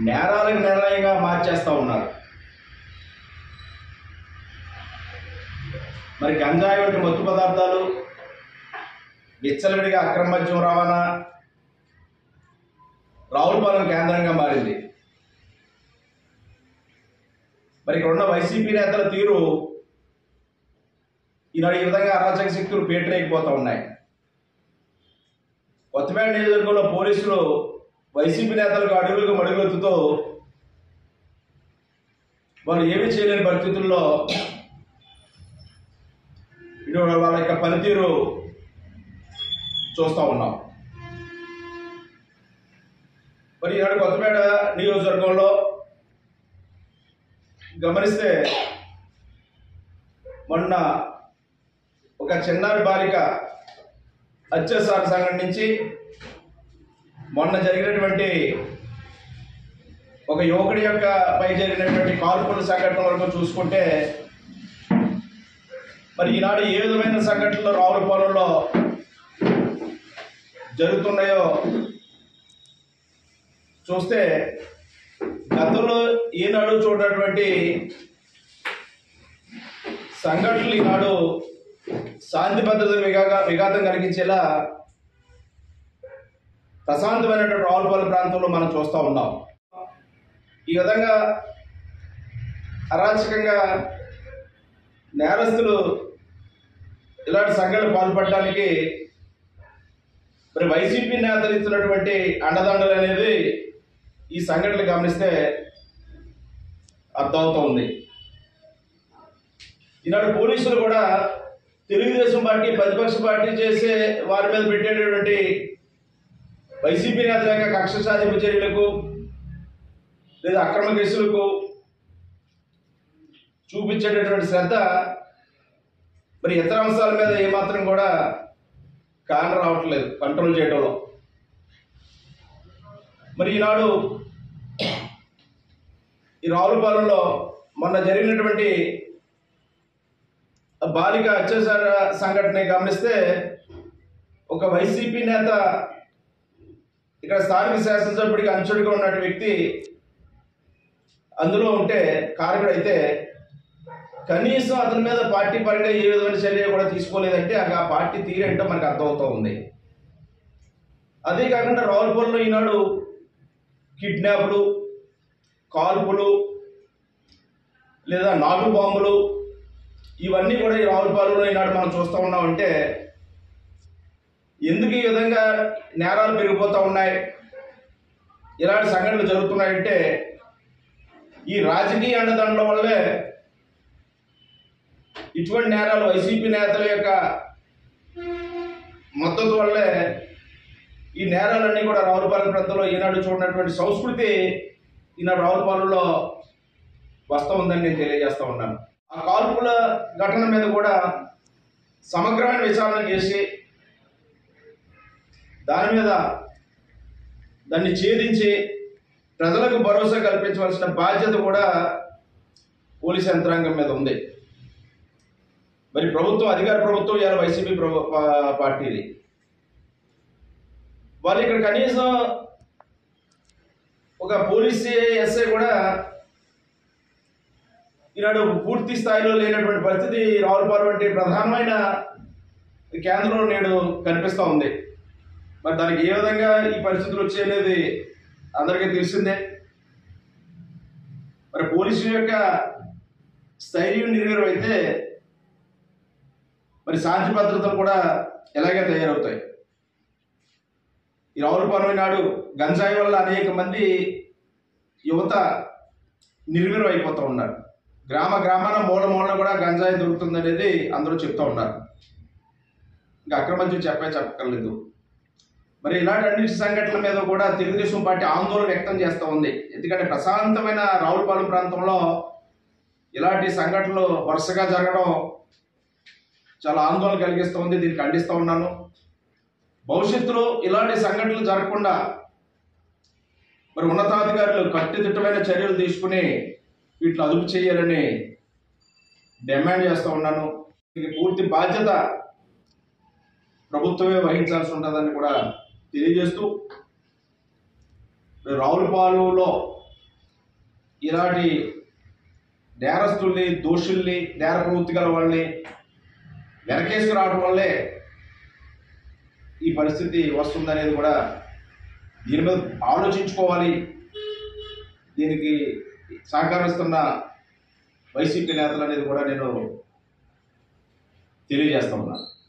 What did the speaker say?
నేరాలకు నిర్ణయంగా మార్చేస్తూ ఉన్నారు. మరి గంజాయి వంటి మత్తు పదార్థాలు, విచ్చలవిడిగా అక్రమ మద్యం రవాణా రావులపాలెం కేంద్రంగా మారింది. మరి ఇక్కడ ఉన్న వైసీపీ నేతల తీరు ఈనాడు ఈ విధంగా అరాచక శక్తులు పేటరేగిపోతూ ఉన్నాయి. కొత్తపేట నియోజకవర్గంలో పోలీసులు వైసీపీ నేతలకు అడుగులకు మడుగులెత్తుతూ వాళ్ళు ఏమీ చేయలేని పరిస్థితుల్లో వాళ్ళ యొక్క పనితీరు చూస్తూ ఉన్నాం. మరి ఈనాడు కొత్తపేట నియోజకవర్గంలో గమనిస్తే మొన్న ఒక చిన్నారి బాలిక అత్యాచార సంఘటన నుంచి మొన్న జరిగినటువంటి ఒక యువకుడి యొక్క పై జరిగినటువంటి కాల్పుల సంఘటన వరకు చూసుకుంటే మరి ఈనాడు ఏ విధమైన సంఘటనలు రావులపాలెంలో జరుగుతున్నాయో చూస్తే గతంలో ఈనాడు చూడనటువంటి సంఘటనలు ఈనాడు శాంతి భద్రతలు విఘాతం కలిగించేలా ప్రశాంతమైనటువంటి రావులపాలెం ప్రాంతంలో మనం చూస్తూ ఉన్నాం. ఈ విధంగా అరాచకంగా నేరస్తులు ఇలాంటి సంఘటనలు పాల్పడడానికి మరి వైసీపీ నేతలు ఇస్తున్నటువంటి అండదండలు అనేది ఈ సంఘటనలు గమనిస్తే అర్థమవుతోంది. ఈనాడు పోలీసులు కూడా తెలుగుదేశం పార్టీ ప్రతిపక్ష పార్టీ చేసే వారి మీద పెట్టేటటువంటి వైసీపీ నేతల యొక్క కక్ష సాధింపు చర్యలకు లేదా అక్రమ కేసులకు చూపించేటటువంటి శ్రద్ధ మరి ఇతర అంశాల మీద ఏమాత్రం కూడా కారణం రావట్లేదు కంట్రోల్ చేయడంలో. మరి ఈనాడు ఈ రావులపాలెంలో మొన్న జరిగినటువంటి బాలిక అత్యాచార సంఘటన గమనిస్తే ఒక వైసీపీ నేత ఇక్కడ స్థానిక శాసనసభ్యుడికి అంచుడిగా ఉన్న వ్యక్తి అందులో ఉంటే కారకుడైతే కనీసం అతని మీద పార్టీ పరంగా ఏ విధమైన చర్య కూడా తీసుకోలేదంటే ఆ పార్టీ తీరేంటో మనకు అర్థమవుతూ ఉంది. అదే కాకుండా రావులపాలెంలో ఈనాడు కిడ్నాప్లు, కాల్పులు లేదా నాటు బాంబులు ఇవన్నీ కూడా ఈ రావులపాలెంలో ఈనాడు మనం చూస్తూ ఉన్నామంటే ఎందుకు ఈ విధంగా నేరాలు పెరిగిపోతూ ఉన్నాయి, ఇలాంటి సంఘటనలు జరుగుతున్నాయంటే ఈ రాజకీయ అండదండల వల్లే ఇటువంటి నేరాలు వైసీపీ నేతల యొక్క మద్దతు వల్లే ఈ నేరాలన్నీ కూడా రావులపాలెం ప్రాంతంలో ఈనాడు చూడనటువంటి సంస్కృతి ఈనాడు రావులపాలెంలో వస్తూ ఉందని నేను తెలియజేస్తూ ఉన్నాను. ఆ కాల్పుల ఘటన మీద కూడా సమగ్రమైన విచారణ చేసి దాన్ని ఛేదించి ప్రజలకు భరోసా కల్పించవలసిన బాధ్యత కూడా పోలీస్ యంత్రాంగం మీద ఉంది. మరి ప్రభుత్వం, అధికార ప్రభుత్వం ఇవాళ వైసీపీ పార్టీది. వాళ్ళు ఇక్కడ కనీసం ఒక పోలీస్ ఎస్ఐ కూడా ఈనాడు పూర్తి స్థాయిలో లేనటువంటి పరిస్థితి రావులపాలెం వంటి ప్రధానమైన కేంద్రంలో నేడు కనిపిస్తూ ఉంది. మరి దానికి ఏ విధంగా ఈ పరిస్థితులు వచ్చేది అందరికీ తెలిసిందే. మరి పోలీసుల యొక్క స్థైర్యం నిర్వీర్యమైతే మరి శాంతి భద్రతలు కూడా ఎలాగే తయారవుతాయి. ఈ రావులపాలెం నాడు గంజాయి వల్ల అనేక మంది యువత నిర్వీర్యం అయిపోతూ ఉన్నారు. గ్రామాన మూలన కూడా గంజాయి దొరుకుతుంది అనేది అందరూ చెప్తూ ఉన్నారు. ఇంకా అక్రమం చెప్పక్కర్లేదు. మరి ఇలాంటి అన్నిటి సంఘటనల మీద కూడా తెలుగుదేశం పార్టీ ఆందోళన వ్యక్తం చేస్తూ ఉంది. ఎందుకంటే ప్రశాంతమైన రావులపాలెం ప్రాంతంలో ఇలాంటి సంఘటనలు వరుసగా జరగడం చాలా ఆందోళన కలిగిస్తూ ఉంది. దీన్ని ఖండిస్తూ ఉన్నాను. భవిష్యత్తులో ఇలాంటి సంఘటనలు జరగకుండా మరి ఉన్నతాధికారులు కట్టుదిట్టమైన చర్యలు తీసుకుని వీటిని అదుపు చేయాలని డిమాండ్ చేస్తూ ఉన్నాను. దీనికి పూర్తి బాధ్యత ప్రభుత్వమే వహించాల్సి ఉంటుందని కూడా తెలియజేస్తూ రావులపాలెంలో ఇలాంటి నేరస్తుల్ని, దోషుల్ని, నేర ప్రవృత్తి గల వాళ్ళని వెనకేసుకు రావడం వల్లే ఈ పరిస్థితి వస్తుందనేది కూడా దీని మీద ఆలోచించుకోవాలి. దీనికి సహకరిస్తున్న వైసీపీ నేతలు అనేది కూడా నేను తెలియజేస్తా ఉన్నాను.